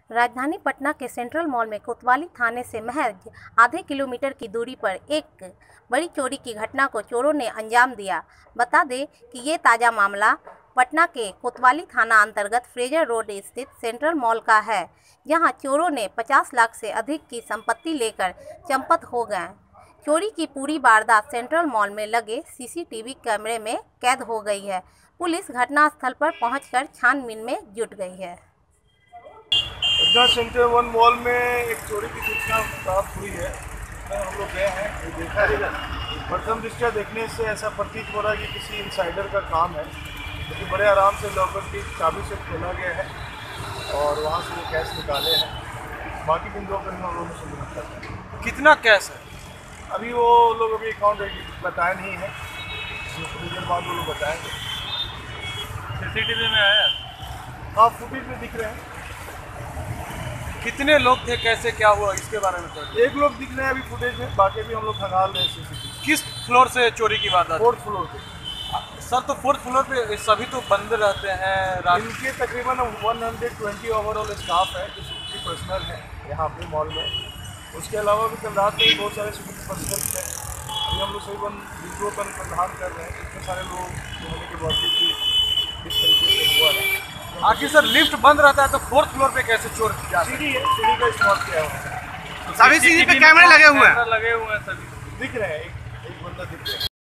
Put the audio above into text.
राजधानी पटना के central mall में कोतवाली थाने से महज आधे किलोमीटर की दूरी पर एक बड़ी चोरी की घटना को चोरों ने अंजाम दिया। बता दें कि ये ताज़ा मामला पटना के कोतवाली थाना अंतर्गत फ्रेजर रोड स्थित सेंट्रल मॉल का है, जहां चोरों ने 50 लाख से अधिक की संपत्ति लेकर चंपत हो गए। चोरी की पूरी वारदात सेंट्रल मॉल में लगे सीसीटीवी कैमरे में कैद हो गई है। पुलिस घटनास्थल पर पहुंचकर छानबीन में जुट गई है। पटना सेंट्रल वन मॉल में एक चोरी की सूचना प्राप्त हुई है। हम लोग गए हैं, देखा है। प्रथम दृष्टया देखने से ऐसा प्रतीत हो रहा है कि किसी इनसाइडर का काम है, क्योंकि बड़े आराम से लॉकर की चाबी से खोला गया है और वहाँ से वो कैश निकाले हैं। बाकी दिन दो दिन हम लोगों से मिलता है। कितना कैश है? अभी वो लोग अभी अकाउंट बताया नहीं है, कुछ देर बाद वो लोग बताएंगे। सीसीटीवी में आया? हाँ, फुटेज में दिख रहे हैं। कितने लोग थे, कैसे क्या हुआ, इसके बारे में तो एक लोग दिख रहे हैं अभी फुटेज में, बाकी भी हम लोग खंगाल रहे हैं सीसीटीवी। किस फ्लोर से चोरी की बात है? 4th फ्लोर पे। सर, तो 4th फ्लोर पे सभी तो बंद रहते हैं। इनके तकरीबन 120 ओवरऑल स्टाफ है जो सिक्योरिटी पर्सनल है यहाँ पे मॉल में। उसके अलावा भी कल रात में भी बहुत सारे सिक्योरिटी पर्सनल थे। अभी हम लोग सही वीडियो का अनुसंधान कर रहे हैं, इतने सारे लोग होने के बावजूद भी इस तरीके से हुआ है। आखिर सर लिफ्ट बंद रहता है तो 4th फ्लोर पे कैसे चोर? सीढ़ी है, सीढ़ी का इस्तेमाल किया हुआ है। सभी सीढ़ी पे कैमरे लगे हुए हैं? सभी दिख रहे हैं, एक बंदा दिख रहा है।